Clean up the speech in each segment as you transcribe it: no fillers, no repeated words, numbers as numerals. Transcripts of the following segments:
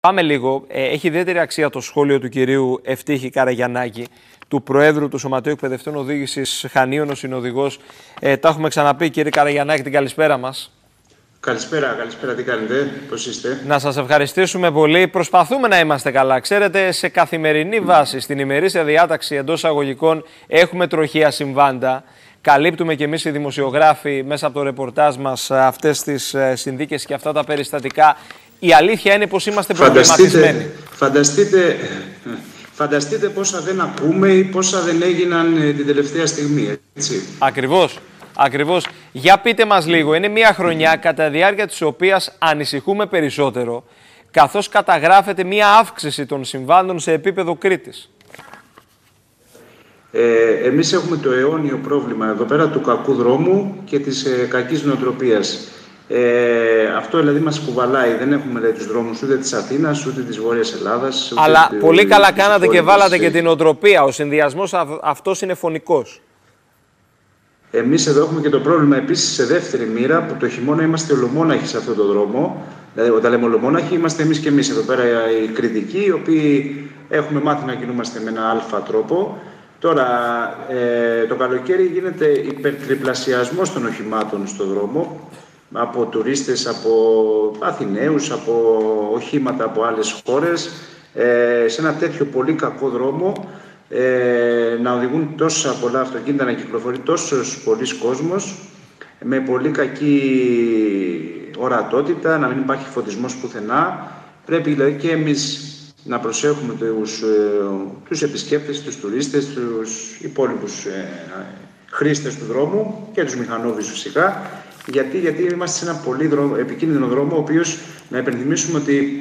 Πάμε λίγο. Έχει ιδιαίτερη αξία το σχόλιο του κυρίου Ευτύχη Καραγιαννάκη, του Προέδρου του Σωματείου Εκπαιδευτών Οδήγησης Χανίων, ο συνοδηγός. Τα έχουμε ξαναπεί, κύριε Καραγιαννάκη, την καλησπέρα μας. Καλησπέρα, τι κάνετε, πώς είστε? Να σας ευχαριστήσουμε πολύ. Προσπαθούμε να είμαστε καλά. Ξέρετε, σε καθημερινή βάση, στην ημερήσια διάταξη εντός αγωγικών, έχουμε τροχαία συμβάντα. Καλύπτουμε και εμείς οι δημοσιογράφοι μέσα από το ρεπορτάζ μας αυτές τις συνθήκες και αυτά τα περιστατικά. Η αλήθεια είναι πως είμαστε προβληματισμένοι. Φανταστείτε πόσα δεν ακούμε ή πόσα δεν έγιναν την τελευταία στιγμή, έτσι. Ακριβώς. Για πείτε μας λίγο, είναι μια χρονιά κατά διάρκεια της οποίας ανησυχούμε περισσότερο, καθώς καταγράφεται μια αύξηση των συμβάντων σε επίπεδο Κρήτης. Εμείς έχουμε το αιώνιο πρόβλημα εδώ πέρα του κακού δρόμου και της κακής νοοτροπίας. Αυτό δηλαδή μας κουβαλάει. Δεν έχουμε τους δρόμους ούτε της Αθήνας ούτε της Βόρειας Ελλάδας. Αλλά πολύ καλά κάνατε και βάλατε και την νοοτροπία. Ο συνδυασμός αυτός είναι φωνικός. Εμείς εδώ έχουμε και το πρόβλημα επίσης σε δεύτερη μοίρα που το χειμώνα είμαστε ολομόναχοι σε αυτόν τον δρόμο. Δηλαδή, όταν λέμε ολομόναχοι, είμαστε εμείς και εμείς εδώ πέρα οι κριτικοί, οι οποίοι έχουμε μάθει να κινούμαστε με ένα αλφα τρόπο. Τώρα, το καλοκαίρι γίνεται υπερτριπλασιασμός των οχημάτων στον δρόμο, από τουρίστες, από Αθηναίους, από οχήματα από άλλες χώρες, σε ένα τέτοιο πολύ κακό δρόμο, να οδηγούν τόσα πολλά αυτοκίνητα, να κυκλοφορεί τόσος πολλής κόσμος, με πολύ κακή ορατότητα, να μην υπάρχει φωτισμός πουθενά. Πρέπει δηλαδή και εμείς να προσέχουμε τους επισκέπτες, τους τουρίστες, τους υπόλοιπους χρήστες του δρόμου και τους μηχανόβιους φυσικά. Γιατί είμαστε σε ένα πολύ επικίνδυνο δρόμο, ο οποίος, να υπενθυμίσουμε ότι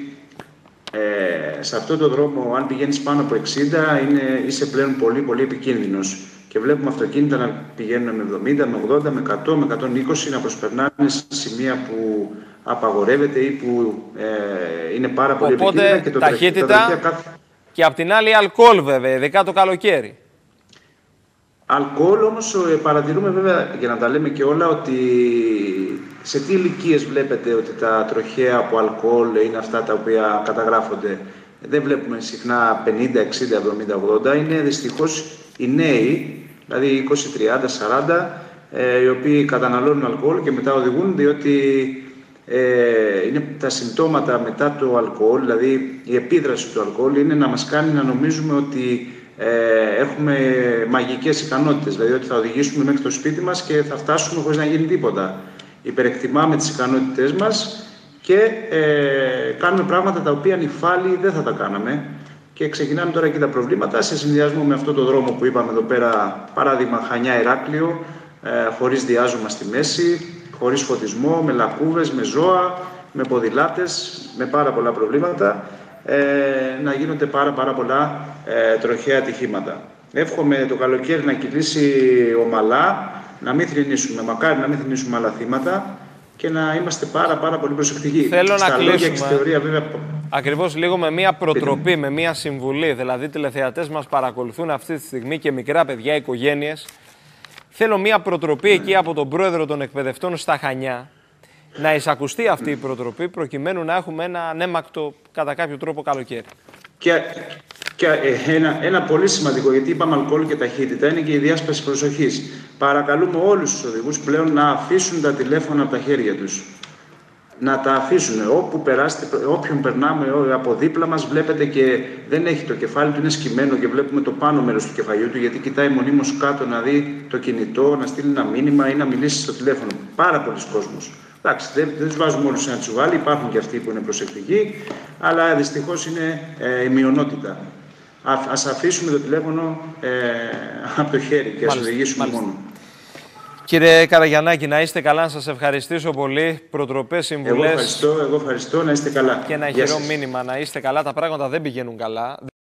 σε αυτό το δρόμο, αν πηγαίνεις πάνω από 60, είσαι πλέον πολύ πολύ επικίνδυνος. Και βλέπουμε αυτοκίνητα να πηγαίνουν με 70, με 80, με 100, με 120, να προσπερνάνε σε σημεία που απαγορεύεται ή που είναι πάρα πολύ επικίνδυνα. Και ταχύτητα και απ' την άλλη αλκοόλ βέβαια, ειδικά το καλοκαίρι. Αλκοόλ όμως παρατηρούμε βέβαια, για να τα λέμε και όλα, ότι σε τι ηλικίες βλέπετε ότι τα τροχαία από αλκοόλ είναι αυτά τα οποία καταγράφονται? Δεν βλέπουμε συχνά 50, 60, 70, 80. Είναι δυστυχώς οι νέοι, δηλαδή 20, 30, 40, οι οποίοι καταναλώνουν αλκοόλ και μετά οδηγούν, διότι είναι τα συμπτώματα μετά το αλκοόλ, δηλαδή η επίδραση του αλκοόλ είναι να μας κάνει να νομίζουμε ότι έχουμε μαγικές ικανότητες, δηλαδή ότι θα οδηγήσουμε μέχρι το σπίτι μας και θα φτάσουμε χωρίς να γίνει τίποτα. Υπερεκτιμάμε τις ικανότητές μας και κάνουμε πράγματα τα οποία νυφάλιοι δεν θα τα κάναμε. Και ξεκινάμε τώρα και τα προβλήματα σε συνδυασμό με αυτό το δρόμο που είπαμε εδώ πέρα, παράδειγμα Χανιά-Ηράκλειο, χωρίς διάζωμα στη μέση, χωρίς φωτισμό, με λακκούβες, με ζώα, με ποδηλάτες, με πάρα πολλά προβλήματα, να γίνονται πάρα πολλά τροχαία ατυχήματα. Εύχομαι το καλοκαίρι να κυλήσει ομαλά, να μην θρηνήσουμε, μακάρι να μην θρηνήσουμε άλλα θύματα και να είμαστε πάρα πολύ προσεκτικοί. Θέλω στα να λόγια κλείσουμε και στη θεωρία, βέβαια. Ακριβώς λίγο με μια προτροπή, με μια συμβουλή. Δηλαδή, τηλεθεατές μας παρακολουθούν αυτή τη στιγμή και μικρά παιδιά, οικογένειες. Θέλω μια προτροπή εκεί από τον Πρόεδρο των Εκπαιδευτών στα Χανιά, να εισακουστεί αυτή η προτροπή προκειμένου να έχουμε ένα ανέμακτο κατά κάποιο τρόπο καλοκαίρι. Και ένα πολύ σημαντικό, γιατί είπαμε αλκοόλ και ταχύτητα, είναι και η διάσπαση προσοχής. Παρακαλούμε όλους τους οδηγούς πλέον να αφήσουν τα τηλέφωνα από τα χέρια τους. Να τα αφήσουν. Όπου περάσετε, όποιον περνάμε από δίπλα μας, βλέπετε και δεν έχει το κεφάλι του, είναι σκυμμένο και βλέπουμε το πάνω μέρος του κεφαλιού του, γιατί κοιτάει μονίμως κάτω να δει το κινητό, να στείλει ένα μήνυμα ή να μιλήσει στο τηλέφωνο. Πάρα πολλοί κόσμος. Εντάξει, δεν τους βάζουμε όλους σε ένα τσουβάλι, υπάρχουν και αυτοί που είναι προσεκτικοί, αλλά δυστυχώς είναι η μειονότητα. Ας αφήσουμε το τηλέφωνο από το χέρι και ας οδηγήσουμε μόνο. Κύριε Καραγιαννάκη, να είστε καλά, να σας ευχαριστήσω πολύ. Προτροπές, συμβουλές. Εγώ ευχαριστώ, να είστε καλά. Και ένα χειρό μήνυμα, να είστε καλά. Τα πράγματα δεν πηγαίνουν καλά.